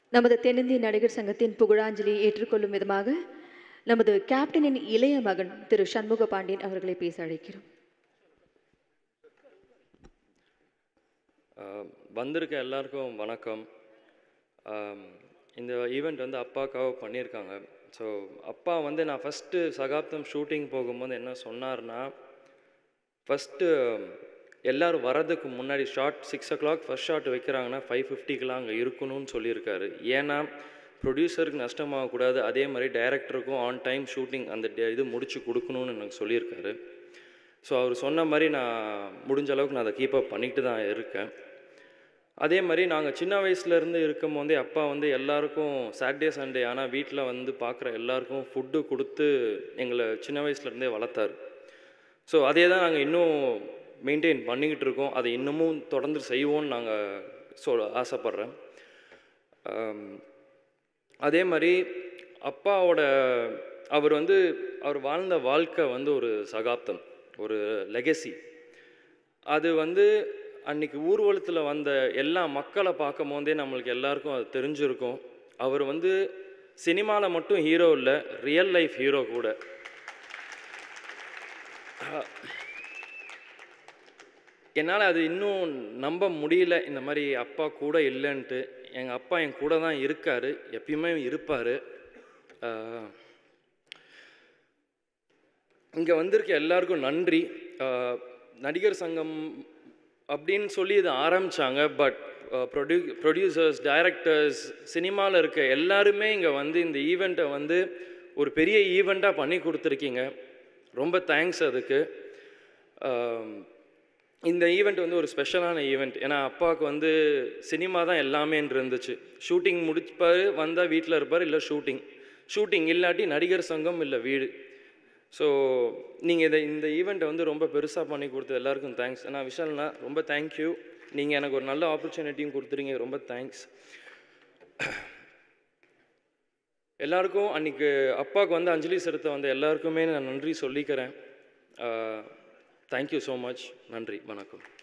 நமது தென்னிந்திய நடிகர் சங்கத்தின் புகழாஞ்சலியை ஏற்றுக்கொள்ளும் விதமாக நமது கேப்டனின் இளைய மகன் திரு சண்முக பாண்டியன் அவர்களை பேச அழைக்கிறோம். வந்திருக்க எல்லாருக்கும் வணக்கம். இந்த ஈவெண்ட் வந்து அப்பாவுக்காக பண்ணியிருக்காங்க. ஸோ அப்பா வந்து நான் ஃபஸ்ட்டு சகாப்தம் ஷூட்டிங் போகும்போது என்ன சொன்னார்னா, ஃபஸ்ட்டு எல்லோரும் வரதுக்கு முன்னாடி ஷார்ட் 6 o'clock ஃபஸ்ட் ஷாட் வைக்கிறாங்கன்னா 5:50க்கெலாம் அங்கே இருக்கணும்னு சொல்லியிருக்காரு. ஏன்னா ப்ரொடியூசருக்கு நஷ்டமாகக்கூடாது, அதே மாதிரி டைரக்டருக்கும் ஆன் டைம் ஷூட்டிங் அந்த இது முடித்து கொடுக்கணும்னு எனக்கு சொல்லியிருக்காரு. ஸோ அவர் சொன்ன மாதிரி நான் முடிஞ்ச அளவுக்கு நான் அதை கீப்பப் பண்ணிட்டு தான் இருக்கேன். அதே மாதிரி நாங்கள் சின்ன வயசுலேருந்து இருக்கும் போதே அப்பா வந்து எல்லாருக்கும் சாட்டர்டே சண்டே ஆனால் வீட்டில் வந்து பார்க்குற எல்லாருக்கும் ஃபுட்டு கொடுத்து எங்களை சின்ன வயசுலேருந்தே வளர்த்தாரு. ஸோ அதே தான் நாங்கள் இன்னும் மெயின்டைன் பண்ணிக்கிட்டு இருக்கோம். அதை இன்னமும் தொடர்ந்து செய்வோம்னு நாங்கள் ஆசைப்பட்றேன். அதே மாதிரி அவர் வாழ்ந்த வாழ்க்கை வந்து ஒரு சகாப்தம், ஒரு லெகசி. அது வந்து அன்றைக்கி ஊர்வலத்தில் வந்த எல்லா மக்களை பார்க்கும் போதே நம்மளுக்கு எல்லாருக்கும் அது தெரிஞ்சிருக்கும். அவர் வந்து சினிமாவில் மட்டும் ஹீரோ இல்லை, ரியல் லைஃப் ஹீரோ கூட. என்னால் அது இன்னும் நம்ப முடியல, இந்த மாதிரி அப்பா கூட இல்லைன்ட்டு. எங்கள் அப்பா என் கூட தான் இருக்கார், எப்பயுமே இருப்பார். இங்கே வந்திருக்க எல்லாருக்கும் நன்றி. நடிகர் சங்கம் அப்படின்னு சொல்லி இதை ஆரம்பித்தாங்க. பட் ப்ரொடியூசர்ஸ், டைரக்டர்ஸ், சினிமாவில் இருக்க எல்லாருமே இங்கே வந்து இந்த ஈவெண்ட்டை வந்து ஒரு பெரிய ஈவெண்ட்டாக பண்ணி கொடுத்துருக்கீங்க. ரொம்ப தேங்க்ஸ் அதுக்கு. இந்த ஈவெண்ட் வந்து ஒரு ஸ்பெஷலான ஈவெண்ட். ஏன்னா அப்பாவுக்கு வந்து சினிமா தான் எல்லாமே இருந்துச்சு. ஷூட்டிங் முடிப்பார், வந்தால் வீட்டில் இருப்பார், இல்லை ஷூட்டிங் இல்லாட்டி நடிகர் சங்கம் இல்லை வீடு. ஸோ நீங்கள் இந்த ஈவெண்ட்டை வந்து ரொம்ப பெருசாக பண்ணி கொடுத்தது எல்லாருக்கும் தேங்க்ஸ். நான் விஷால்ண்ணா ரொம்ப தேங்க்யூ. நீங்கள் எனக்கு ஒரு நல்ல ஆப்பர்ச்சுனிட்டியும் கொடுத்துறீங்க, ரொம்ப தேங்க்ஸ். எல்லாருக்கும் அன்றைக்கி அப்பாவுக்கு வந்து அஞ்சலி செலுத்த வந்த எல்லாருக்குமே நான் நன்றி சொல்லிக்கிறேன். Thank you so much. நன்றி, வணக்கம்.